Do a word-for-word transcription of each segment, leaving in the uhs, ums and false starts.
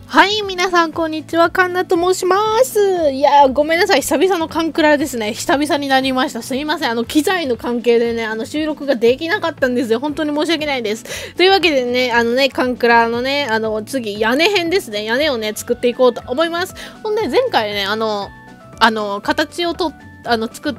はい、皆さん、こんにちは。カンナと申します。いやー、ごめんなさい。久々のカンクラですね。久々になりました。すいません。あの、機材の関係でね、あの、収録ができなかったんですよ。本当に申し訳ないです。というわけでね、あのね、カンクラのね、あの、次、屋根編ですね。屋根をね、作っていこうと思います。ほんで、前回ね、あの、あの、形をとって、あの、作って、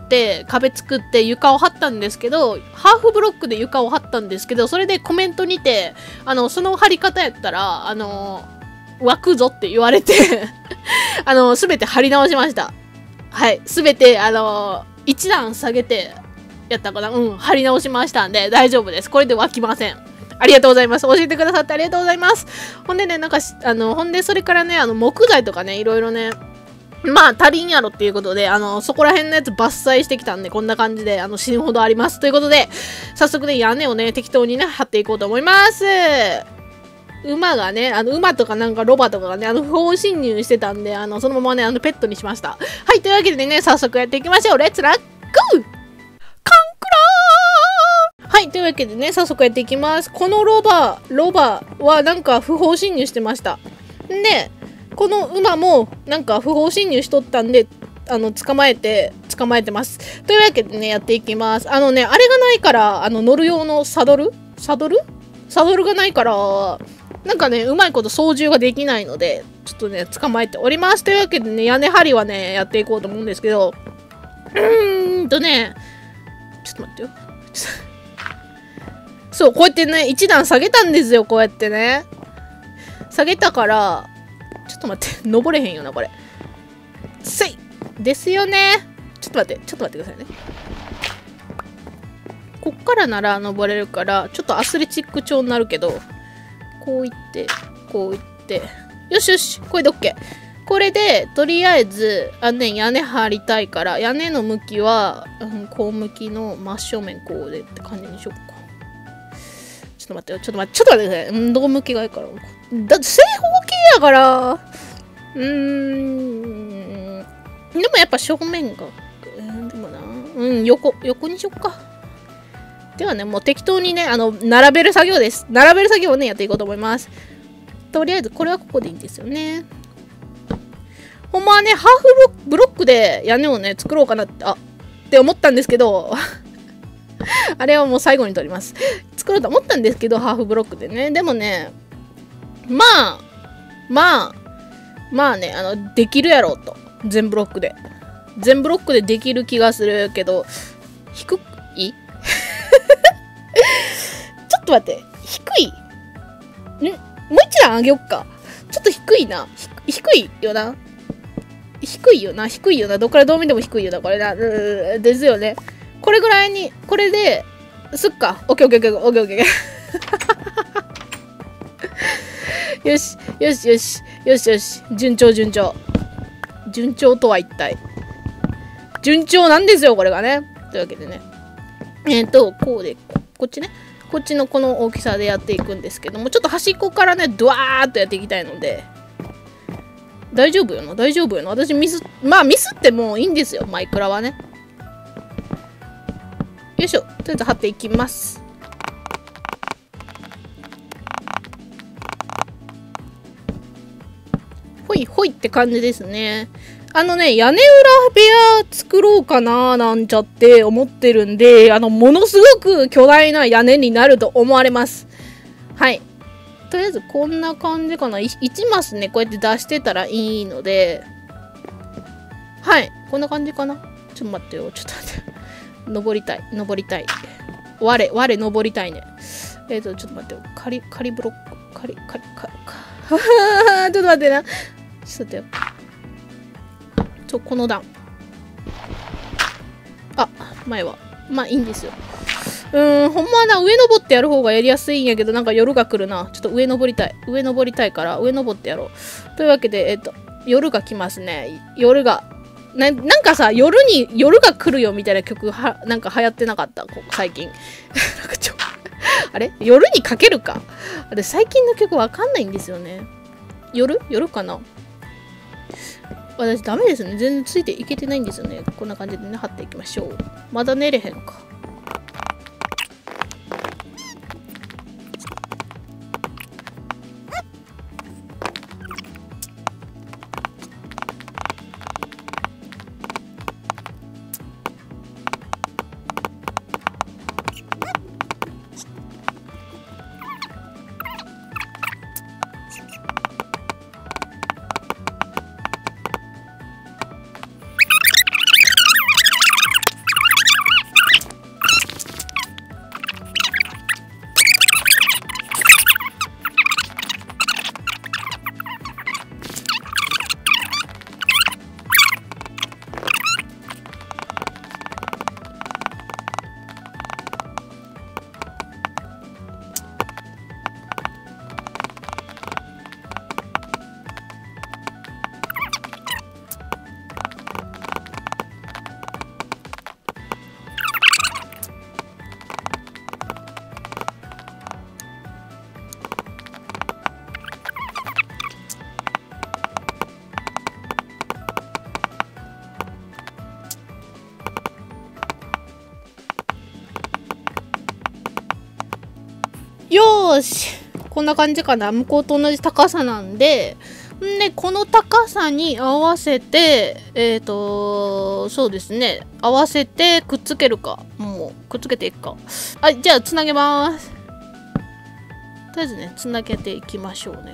壁作って床を張ったんですけど、ハーフブロックで床を張ったんですけど、それでコメントにて、あの、その張り方やったら、あの、湧くぞって言われてあの、すべて貼り直しました。はい。すべて、あの、一段下げて、やったかなうん、貼り直しましたんで、大丈夫です。これで湧きません。ありがとうございます。教えてくださってありがとうございます。ほんでね、なんか、あの、ほんで、それからね、あの、木材とかね、いろいろね、まあ、足りんやろっていうことで、あの、そこら辺のやつ伐採してきたんで、こんな感じで、あの、死ぬほどあります。ということで、早速ね、屋根をね、適当にね、貼っていこうと思います。馬がね、あの、馬とかなんかロバとかがね、あの、不法侵入してたんで、あの、そのままね、あの、ペットにしました。はい、というわけでね、早速やっていきましょう。レッツラッゴーカンクラーはい、というわけでね、早速やっていきます。このロバ、ロバはなんか不法侵入してました。んで、この馬もなんか不法侵入しとったんで、あの、捕まえて、捕まえてます。というわけでね、やっていきます。あのね、あれがないから、あの、乗る用のサドルサドルサドルがないから、なんかね、うまいこと操縦ができないので、ちょっとね、捕まえております。というわけでね、屋根張りはね、やっていこうと思うんですけど、うーんとね、ちょっと待ってよ。そう、こうやってね、一段下げたんですよ、こうやってね。下げたから、ちょっと待って、登れへんよな、これ。せいですよね。ちょっと待って、ちょっと待ってくださいね。こっからなら登れるから、ちょっとアスレチック調になるけど、こういって、こういって。よしよし、これで OK。これで、とりあえず、あのね、屋根張りたいから、屋根の向きは、うん、こう向きの真正面こうでって感じにしよっか。ちょっと待ってよ、ちょっと待って、ちょっと待ってください。うん、どこ向きがいいから。だって正方形やから、うーん、でもやっぱ正面が、うん、でもな、うん、横、横にしよっか。ではね、もう適当にね、あの、並べる作業です。並べる作業をね、やっていこうと思います。とりあえず、これはここでいいんですよね。ほんまはね、ハーフブロックで屋根をね、作ろうかなって、あ、って思ったんですけど、あれはもう最後に取ります。作ろうと思ったんですけど、ハーフブロックでね。でもね、まあ、まあ、まあね、あの、できるやろうと。全ブロックで。全ブロックでできる気がするけど、低いちょっと待って、低いんもう一段上げよっか。ちょっと低いな。低いよな。低いよな。低いよな。どっからどう見ても低いよな。これな。ですよね。これぐらいに、これで、すっか。オッケーオッケーオッケーオッケーオッケー。よし、よしよし。よしよし。順調順調。順調とは一体。順調なんですよ、これがね。というわけでね。えっと、こうで、こっちね。こっちのこの大きさでやっていくんですけども、ちょっと端っこからね、ドワーっとやっていきたいので、大丈夫よな、大丈夫よな。私ミス、まあミスってもういいんですよ、マイクラはね。よいしょ、とりあえず貼っていきます。ほいほいって感じですね。あのね、屋根裏部屋作ろうかななんちゃって思ってるんで、あの、ものすごく巨大な屋根になると思われます。はい。とりあえずこんな感じかな。いちマスね、こうやって出してたらいいので、はい。こんな感じかな。ちょっと待ってよ。ちょっと待って。登りたい。登りたい。我、我登りたいね。えっと、ちょっと待ってよ。仮、仮ブロック。仮、仮、仮、仮。ちょっと待ってな。ちょっと待ってよ。そう、この段。あ、前は。まあいいんですよ。うーん、ほんまはな、上登ってやる方がやりやすいんやけど、なんか夜が来るな。ちょっと上登りたい。上登りたいから、上登ってやろう。というわけで、えっと、夜が来ますね。夜が。な、なんかさ、夜に、夜が来るよみたいな曲は、なんか流行ってなかったこ最近。なんかちょ、あれ夜にかけるか。あれ、最近の曲わかんないんですよね。夜夜かな私ダメですね。全然ついていけてないんですよね。こんな感じでね、貼っていきましょう。まだ寝れへんか。 よーし。こんな感じかな。向こうと同じ高さなんで、んで、この高さに合わせて、えっと、そうですね。合わせてくっつけるか。もう、くっつけていくか。はい、じゃあ、つなげます。とりあえずね、つなげていきましょうね。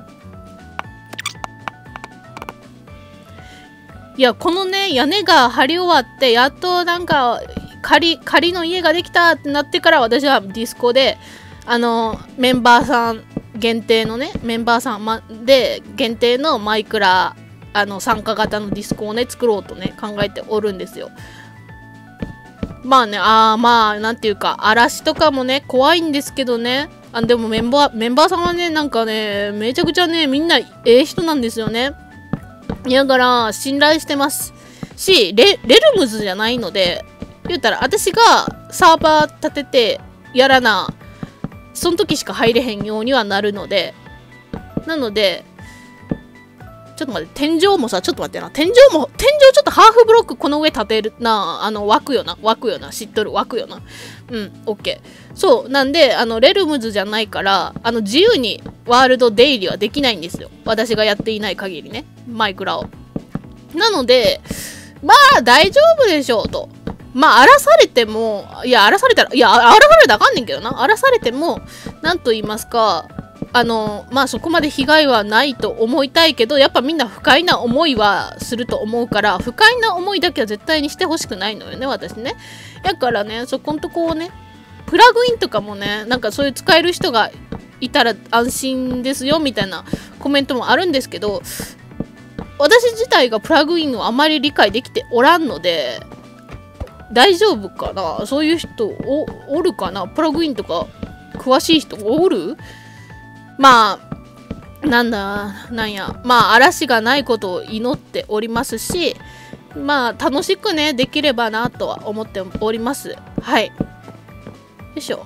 いや、このね、屋根が張り終わって、やっとなんか、仮、仮の家ができたってなってから、私はディスコで、あの、メンバーさん限定のね、メンバーさん、ま、で限定のマイクラ、あの、参加型のディスコをね、作ろうとね、考えておるんですよ。まあね、ああ、まあ、なんていうか、嵐とかもね、怖いんですけどね。あ、でもメンバー、メンバーさんはね、なんかね、めちゃくちゃね、みんなええ人なんですよね。だから、信頼してます。し、レ、レルムズじゃないので、言ったら、私がサーバー立ててやらな、その時しか入れへんようにはなるので、なので、ちょっと待って、天井もさ、ちょっと待ってな。天井も、天井ちょっとハーフブロックこの上立てるな。あの、湧くよな。湧くよな。知っとる。湧くよな。うん、オッケー。そう。なんで、あの、レルムズじゃないから、あの、自由にワールド出入りはできないんですよ。私がやっていない限りね。マイクラを。なので、まあ、大丈夫でしょうと。まあ、荒らされても、いや、荒らされたら、いや、荒らされたらあかんねんけどな。荒らされても、なんと言いますか、あの、まあそこまで被害はないと思いたいけど、やっぱみんな不快な思いはすると思うから、不快な思いだけは絶対にしてほしくないのよね、私ね。だからね、そこんとこをね、プラグインとかもね、なんかそういう使える人がいたら安心ですよ、みたいなコメントもあるんですけど、私自体がプラグインをあまり理解できておらんので、大丈夫かな？そういう人 お, おるかな？プラグインとか詳しい人おる？まあ、なんだ、なんや、まあ、嵐がないことを祈っておりますし、まあ、楽しくね、できればなとは思っております。はい。よいしょ。と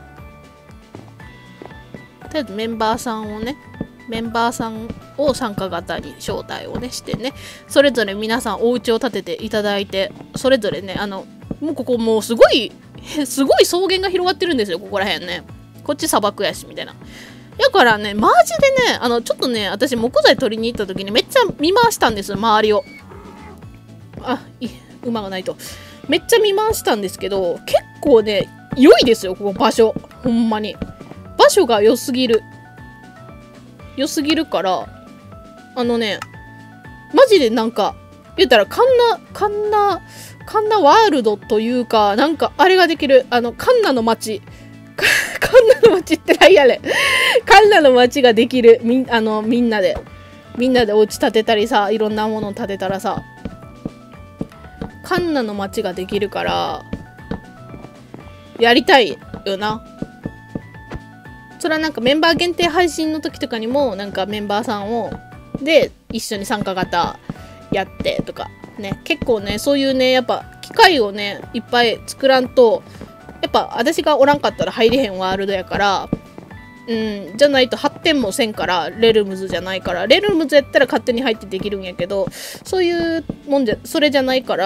りあえずメンバーさんをね、メンバーさんを参加型に招待をね、してね、それぞれ皆さんお家を建てていただいて、それぞれね、あの、もうここもうすごい、すごい草原が広がってるんですよ、ここら辺ね。こっち砂漠やし、みたいな。だからね、マジでね、あの、ちょっとね、私木材取りに行った時にめっちゃ見回したんですよ、周りを。あ、い馬がないと。めっちゃ見回したんですけど、結構ね、良いですよ、ここ場所。ほんまに。場所が良すぎる。良すぎるから、あのね、マジでなんか、言ったら、カンナ、カンナ、カンナワールドというか、なんか、あれができる、あの、カンナの街。カンナの街って何やねん。カンナの街ができる。みん、あの、みんなで。みんなでお家建てたりさ、いろんなものを建てたらさ、カンナの街ができるから、やりたいよな。それはなんかメンバー限定配信の時とかにも、なんかメンバーさんを、で、一緒に参加型やってとか、ね。結構ね、そういうね、やっぱ、機会をね、いっぱい作らんと、やっぱ私がおらんかったら入れへんワールドやから、うん、じゃないと発展もせんから、レルムズじゃないから、レルムズやったら勝手に入ってできるんやけど、そういうもんじゃ、それじゃないから、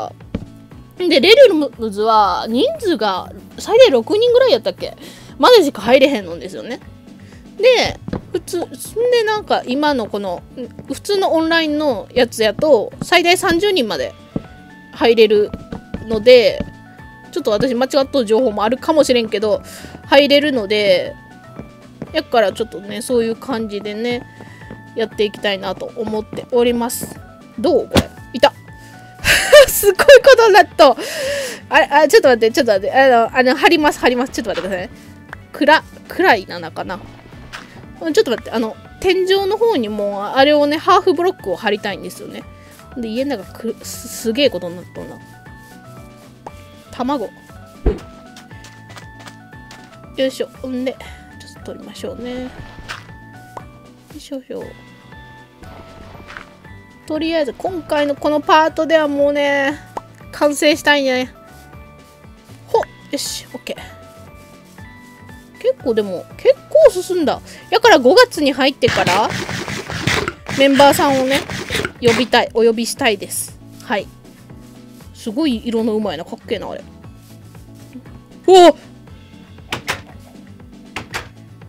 で、レルムズは人数が最大ろくにんぐらいやったっけまでしか入れへんのですよね。で、普通、でなんか今のこの、普通のオンラインのやつやと、最大さんじゅうにんまで入れるので、ちょっと私間違った情報もあるかもしれんけど、入れるので、やからちょっとね、そういう感じでね、やっていきたいなと思っております。どうこれいたすごいことになった。あれ、あ、ちょっと待って、ちょっと待って、あの、あの、貼ります、貼ります。ちょっと待ってくださいね。暗、暗いなのかな。ちょっと待って、あの、天井の方にも、あれをね、ハーフブロックを貼りたいんですよね。で、家の中くす、すげえことになったな。卵。よいしょ。んで、ちょっと取りましょうね。よいしょよ。とりあえず、今回のこのパートではもうね、完成したいね。ほっ、よし、オッケー。結構でも、結構進んだ。だからごがつに入ってから、メンバーさんをね、呼びたい、お呼びしたいです。はい。すごい色のうまいな、かっけえな、あれ。おお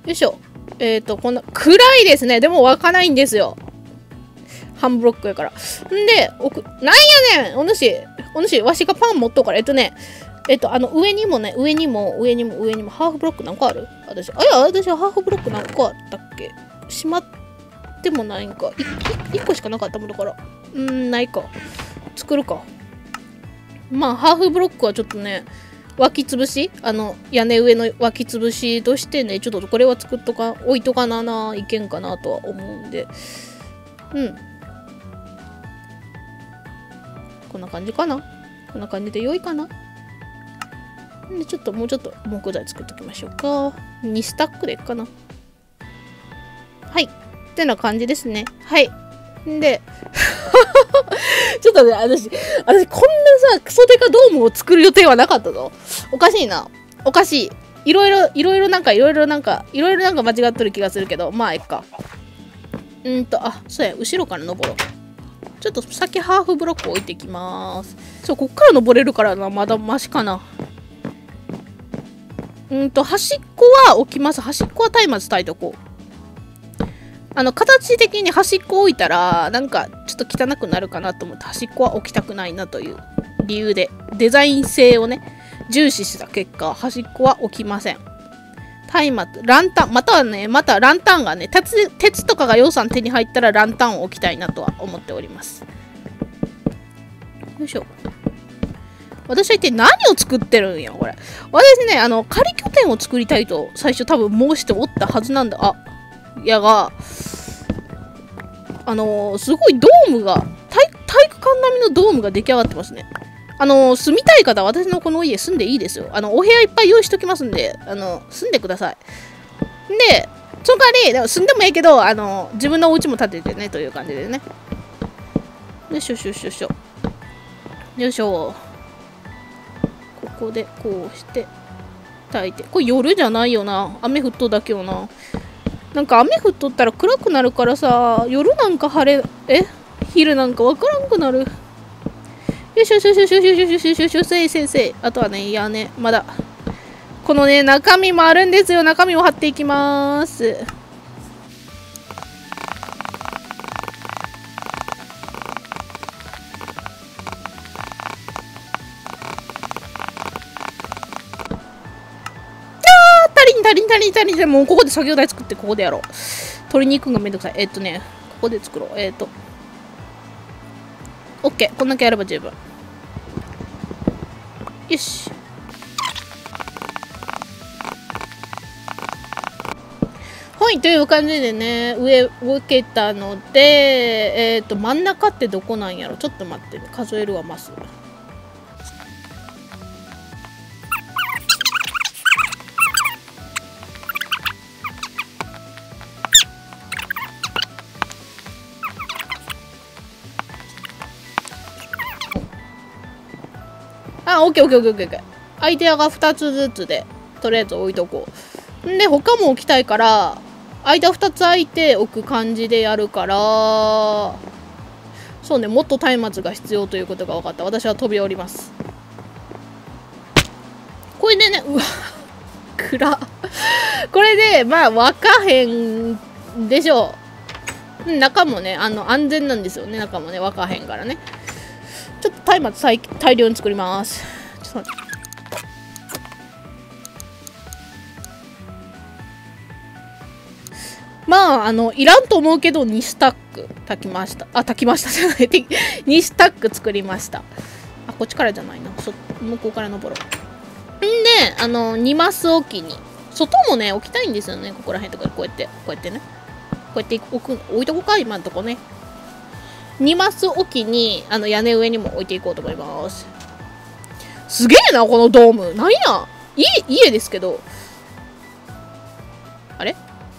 よいしょ。えっ、ー、と、こんな、暗いですね。でも湧かないんですよ。半ブロックやから。んで、奥、なんやねんお主、お主、わしがパン持っとうから。えっとね、えっと、あの、上にもね、上にも、上にも、上にも、ハーフブロック何個ある私。あ、いや、私はハーフブロック何個あったっけしまってもないんか。いっこしかなかったもんだから。うーん、ないか。作るか。まあ、ハーフブロックはちょっとね、湧きつぶしあの、屋根上の湧きつぶしとしてね、ちょっとこれは作っとか、置いとかなな、いけんかなとは思うんで。うん。こんな感じかなこんな感じで良いかなで、ちょっともうちょっと木材作っときましょうか。にスタックでいっかな。はい。ってな感じですね。はい。んで、ちょっとね、私、私こんなさ、クソデカドームを作る予定はなかったぞ。おかしいな。おかしい。いろいろ、いろいろなんか、いろいろなんか、いろいろなんか間違ってる気がするけど、まあ、えっか。うんと、あ、そうや、後ろから登ろう。ちょっと先ハーフブロック置いてきます。そう、こっから登れるからな、まだマシかな。うんと、端っこは置きます。端っこは松明炊いとこう。あの、形的に端っこ置いたら、なんか、ちょっと汚くなるかなと思って、端っこは置きたくないなという理由で、デザイン性をね、重視した結果、端っこは置きません。松明、ランタン、またはね、またランタンがね、鉄、鉄とかが予算手に入ったらランタンを置きたいなとは思っております。よいしょ。私は一体何を作ってるんや、これ。私ね、あの、仮拠点を作りたいと、最初多分申しておったはずなんだ。あ、やが、あのー、すごいドームが、体、体育館並みのドームが出来上がってますね。あのー、住みたい方は私のこの家住んでいいですよ。あの、お部屋いっぱい用意しときますんで、あの、住んでください。で、その代わり、でも住んでもいいけど、あの、自分のお家も建ててね、という感じでね。よいしょよいしょよいしょ。よいしょ。ここでこうして炊いて、これ夜じゃないよな。雨降っとうだけよな。なんか雨降っとったら暗くなるからさ、夜なんか晴れ、え昼なんかわからんくなる。よしよしよしよしよしよしよしよしよしよし、せいせいせい。あとはね、いやね、まだ。このね、中身もあるんですよ。中身を貼っていきます。足りん足りん足りん足りん。もうここで作業台作ってここでやろう。取りに行くのがめんどくさい。えっとね、ここで作ろう。えっと。オッケー。こんだけやれば十分。よし。はい、という感じでね、上をけたので、えっと、真ん中ってどこなんやろ。ちょっと待ってね。数えるわ、ます。あ、オッケーオッケーオッケーオッケー。アイデアがふたつずつで、とりあえず置いとこう。んで、他も置きたいから、間ふたつ空いて置く感じでやるから、そうね、もっと松明が必要ということが分かった。私は飛び降ります。これでね、うわ、暗。これで、まあ、分かへんでしょう。中もね、あの、安全なんですよね。中もね、分かへんからね。ちょっと松明大量に作ります。ちょっと待って。まあ、あの、いらんと思うけど、にスタック炊きました。あ、炊きましたじゃない。にスタック作りました。あ、こっちからじゃないな。そ、向こうから登ろう。んで、あの、にマス置きに。外もね、置きたいんですよね。ここら辺とか、こうやって、こうやってね。こうやって置く、置いとこうか、今のとこね。にマス置きに、あの、屋根上にも置いていこうと思います。すげえな、このドーム。なんや家、家ですけど。あれ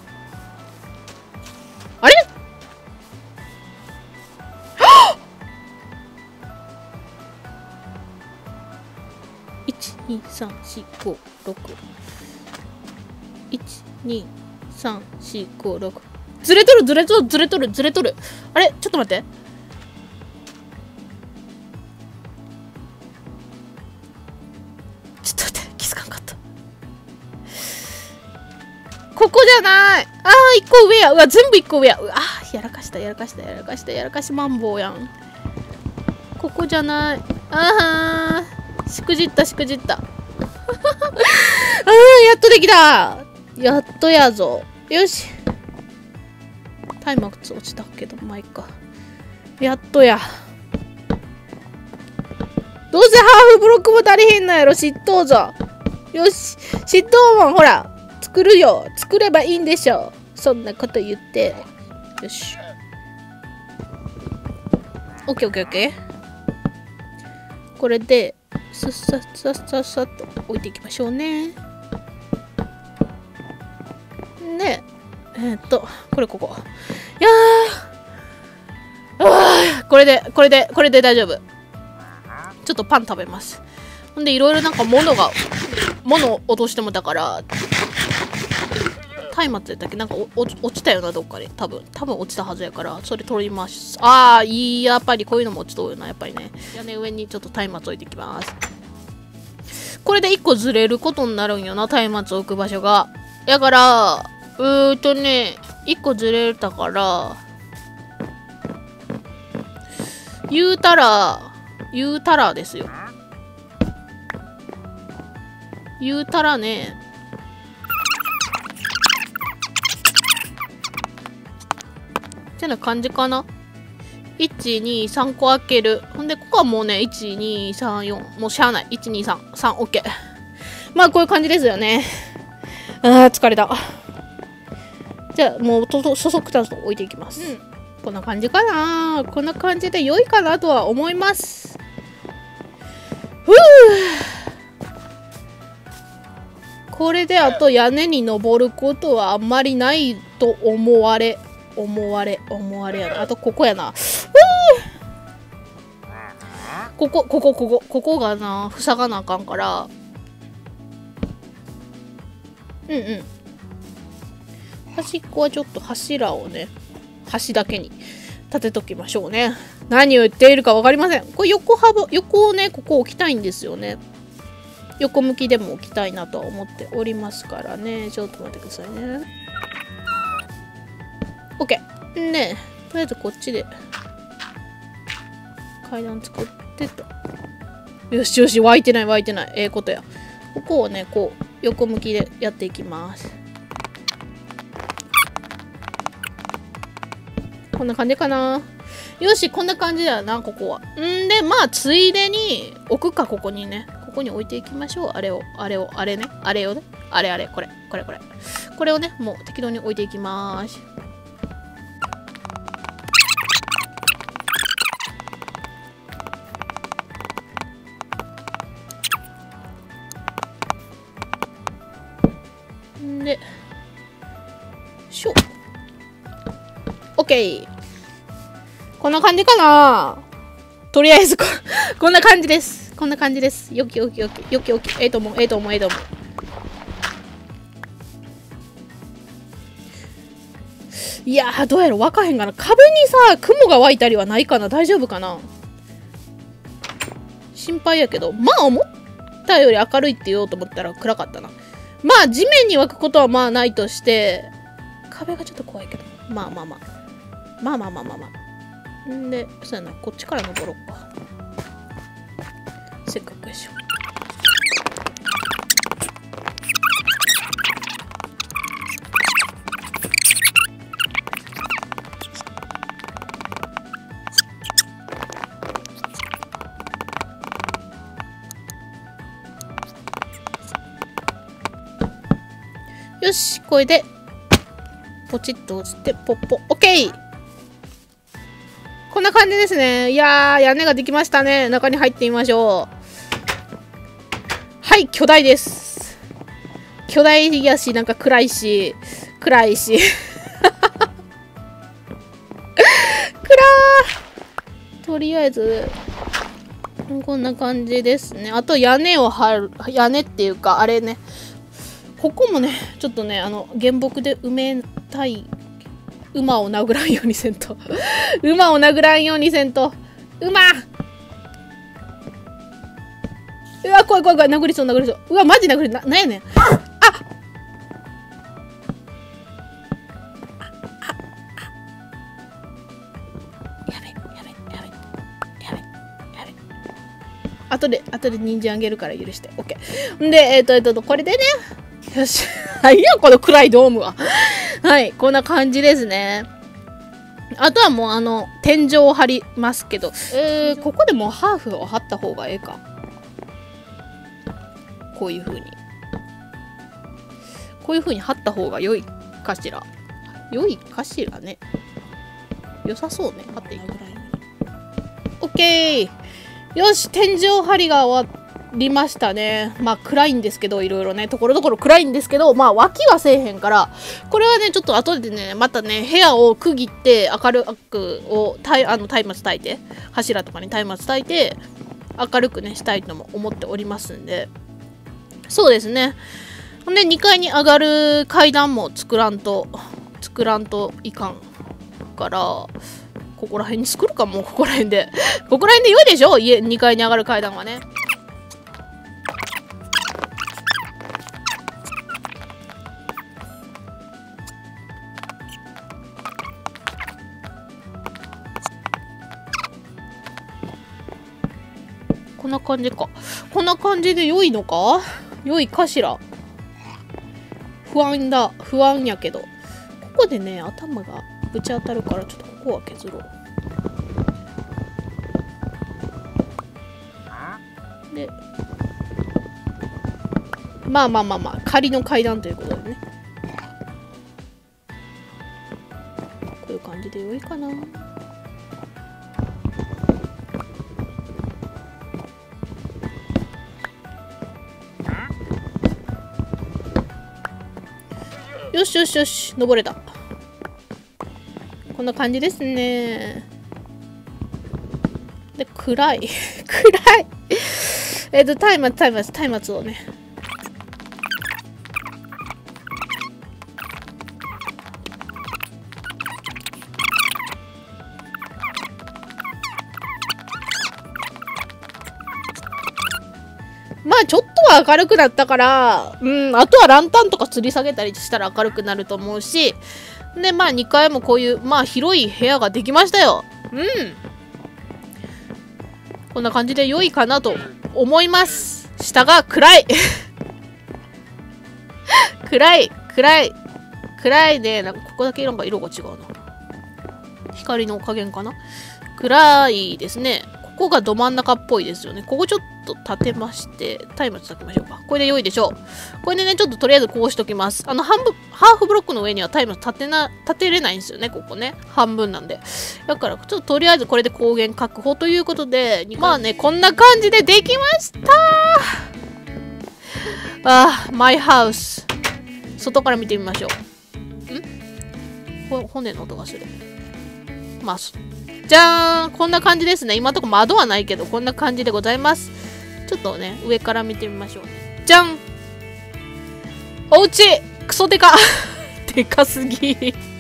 あれはっ !いち、に、さん、よん、ご、ろく。いち、に、さん、よん、ご、ろく。ずれとるずれとるずれとるずれとる。あれちょっと待って。ちょっと待って。気づかんかった。ここじゃない。あー、一個上や。うわ、全部一個上や。うわ、あー、やらかした、やらかした、やらかした、やらかしマンボウやん。ここじゃない。あー、しくじった、しくじった。あー、やっとできた。やっとやぞ。よし。タイマー落ちたけど、まあいいか。やっとや。どうせハーフブロックも足りへんのやろ、嫉妬ぞ。よし。嫉妬もほら、作るよ。作ればいいんでしょ。そんなこと言って。よし。オッケーオッケーオッケー。これで、さっさっさっさっさっと置いていきましょうね。で、えー、っと、これここ。いやー。あー、これで、これで、これで大丈夫。ちょっとパン食べます。ほんで、いろいろなんか物が、物を落としてもだから、松明やったっけなんか落ちたよな、どっかで。多分。多分落ちたはずやから、それ取ります。ああ、いい、やっぱりこういうのも落ちとるよな、やっぱりね。屋根上にちょっと松明置いてきます。これでいっこずれることになるんよな、松明置く場所が。だから、うーんとね、いっこずれたから、言うたら、言うたらですよ。言うたらね、ってな感じかな。いち、に、さんこ開ける。ほんで、ここはもうね、いち、に、さん、よん。もうしゃあない。いち、に、さん。さん、オッケー。まあ、こういう感じですよね。あー、疲れた。じゃあ、もう、と、と、そそくたと置いていきます。うん。こんな感じかな。こんな感じで良いかなとは思います。ふぅ。これで、あと屋根に登ることはあんまりないと思われ。思われ、思われやな。あと、ここやな。ここ、ここ、ここ、ここがな、塞がなあかんから。うんうん。端っこはちょっと柱をね、端だけに立てときましょうね。何を言っているかわかりません。これ横幅、横をね、ここ置きたいんですよね。横向きでも置きたいなとは思っておりますからね。ちょっと待ってくださいね。OK。ねえ、とりあえずこっちで階段作ってと。よしよし、湧いてない湧いてない。ええー、ことや。ここをね、こう、横向きでやっていきます。こんな感じかな。よし、こんな感じだよな、ここは。んで、まあ、ついでに置くか、ここにね。ここに置いていきましょう。あれを、あれを、あれね。あれをね。あれあれ、これ、これこれ。これをね、もう適当に置いていきます。で、しょ。オッケー。こんな感じかな。とりあえずこ、こんな感じです。こんな感じです。よきよきよき、よきよき。ええと思う、ええと思う、ええと思う。いやー、どうやろ、わかへんかな。壁にさ、雲が湧いたりはないかな。大丈夫かな。心配やけど、まあ思ったより明るいって言おうと思ったら暗かったな。まあ地面に湧くことはまあないとして、壁がちょっと怖いけど、まあまあまあ。まあまあまあまあまあ。んで、そうやな、こっちから登ろうか。せっかくでしょ。よし、これで、ポチッと落ちて、ポッポ、オッケー。こんな感じですね。いやー、屋根ができましたね。中に入ってみましょう。はい、巨大です。巨大やし、なんか暗いし、暗いし。暗ー。とりあえず、こんな感じですね。あと屋根を張る、屋根っていうか、あれね。ここもね、ちょっとね、あの、原木で埋めたい。馬を殴らんようにせんと。馬を殴らんようにせんと。馬うわ、怖い怖い怖い。殴りそう、殴りそう。うわ、マジ殴り、な、なんやねん。あ後で、後で人参あげるから許して。オッケー。んで、えっ、ー、と、えっ、ー、と、これでね。よし。はいや、この暗いドームは。はい、こんな感じですね。あとはもう、あの、天井を張りますけど、えー、ここでもうハーフを張った方がええか。こういう風に。こういう風に張った方が良いかしら。良いかしらね。良さそうね。張っていいぐらい。オッケー。よし、天井張りが終わりましたね。まあ暗いんですけど、いろいろね、ところどころ暗いんですけど、まあ脇はせえへんから、これはね、ちょっと後でね、またね、部屋を区切って明るくを、たいあの松明焚いて、柱とかに松明焚いて、明るくね、したいとも思っておりますんで、そうですね。ほんで、にかいに上がる階段も作らんと、作らんといかんから、ここら辺に作るかもうここら辺で。ここら辺で良いでしょ家、にかいに上がる階段はね。こんな感じか。こんな感じで良いのか良いかしら。不安だ。不安やけど。ここでね、頭がぶち当たるから、ちょっとここは削ろう。で、まあまあまあまあ、仮の階段ということでね。こういう感じで良いかな。よしよしよし、登れた。こんな感じですね。で、暗い。暗い。えっと、松明、松明、松明をね。まあちょっとは明るくなったから、うん、あとはランタンとか吊り下げたりしたら明るくなると思うし、で、まあにかいもこういう、まあ広い部屋ができましたよ。うん。こんな感じで良いかなと思います。下が暗い。暗い、暗い、暗いで、なんかここだけなんか色が違うな。光の加減かな。暗いですね。ここがど真ん中っぽいですよね。ここちょっと立てまして、松明立てましょうか。これで良いでしょう。これでね、ちょっととりあえずこうしときます。あの、半分、ハーフブロックの上には松明立てな、立てれないんですよね、ここね。半分なんで。だから、ちょっととりあえずこれで光源確保ということで、まあね、こんな感じでできましたー。あー、マイハウス。外から見てみましょう。ん？骨の音がする。まあ、じゃーん、こんな感じですね。今んとこ窓はないけど、こんな感じでございます。ちょっとね、上から見てみましょう。じゃん！おうちクソでかでかすぎ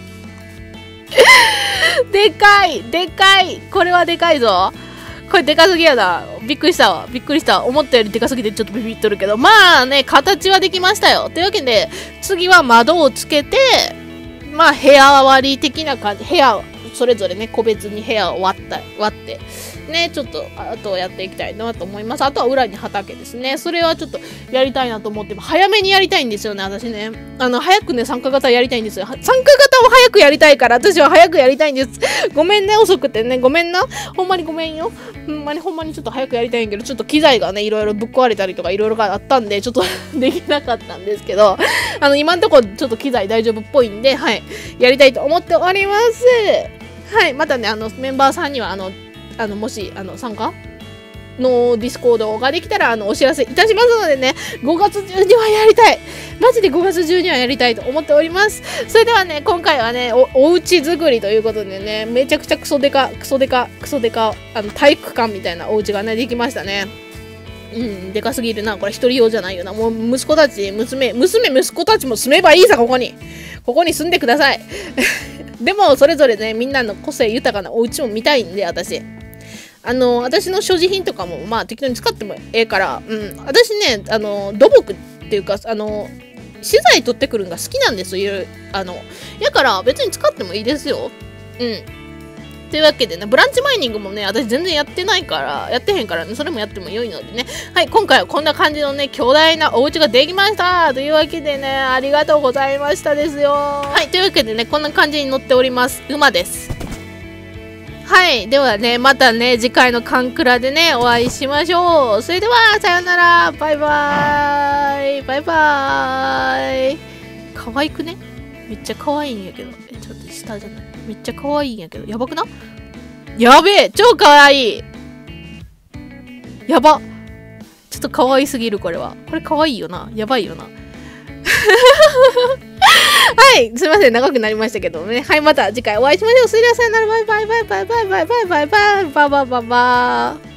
でかいでかいこれはでかいぞ。これでかすぎやな。びっくりしたわ。びっくりした。思ったよりでかすぎてちょっとビビっとるけど。まあね、形はできましたよ。というわけで、次は窓をつけて、まあ部屋割り的な感じ、部屋、それぞれね、個別に部屋を割った、割って、ね、ちょっと、あとやっていきたいなと思います。あとは裏に畑ですね。それはちょっとやりたいなと思って、早めにやりたいんですよね、私ね。あの、早くね、参加型やりたいんですよ。参加型を早くやりたいから、私は早くやりたいんです。ごめんね、遅くてね。ごめんな。ほんまにごめんよ。ほんまにほんまにちょっと早くやりたいんやけど、ちょっと機材がね、いろいろぶっ壊れたりとかいろいろあったんで、ちょっとできなかったんですけど、あの、今んとこちょっと機材大丈夫っぽいんで、はい、やりたいと思っております。はい、またね、あの、メンバーさんには、あの、あの、もし、あの、参加のディスコードができたら、あの、お知らせいたしますのでね、ごがつ中にはやりたい。マジでごがつ中にはやりたいと思っております。それではね、今回はね、お、おうち作りということでね、めちゃくちゃクソデカ、クソデカ、クソデカ、あの、体育館みたいなお家がね、できましたね。うん、でかすぎるな。これ一人用じゃないよな。もう息子たち、娘、娘、息子たちも住めばいいさ、ここに。ここに住んでください。でも、それぞれね、みんなの個性豊かなお家も見たいんで、私。あの、私の所持品とかも、まあ、適当に使ってもええから、うん。私ね、あの、土木っていうか、あの、資材取ってくるのが好きなんですよ。あの、やから、別に使ってもいいですよ。うん。 というわけでね、ブランチマイニングもね、私全然やってないから、やってへんからね、それもやっても良いのでね。はい、今回はこんな感じのね、巨大なお家ができましたというわけでね、ありがとうございましたですよ。はい、というわけでね、こんな感じに乗っております。馬です。はい。ではね、またね、次回のカンクラでね、お会いしましょう。それでは、さよなら。バイバーイ。バイバーイ。可愛くね？めっちゃ可愛いんやけど。え、ちょっと下じゃない。めっちゃ可愛いんやけど。やばくな？やべえ！超可愛い！やば！ちょっと可愛すぎる、これは。これ可愛いよな。やばいよな。はい、すいません、長くなりましたけどね。はい、また次回お会いしましょう。それではさよなら、バイバイバイバイバイバイバイバイバイバイバイバイバイバイ。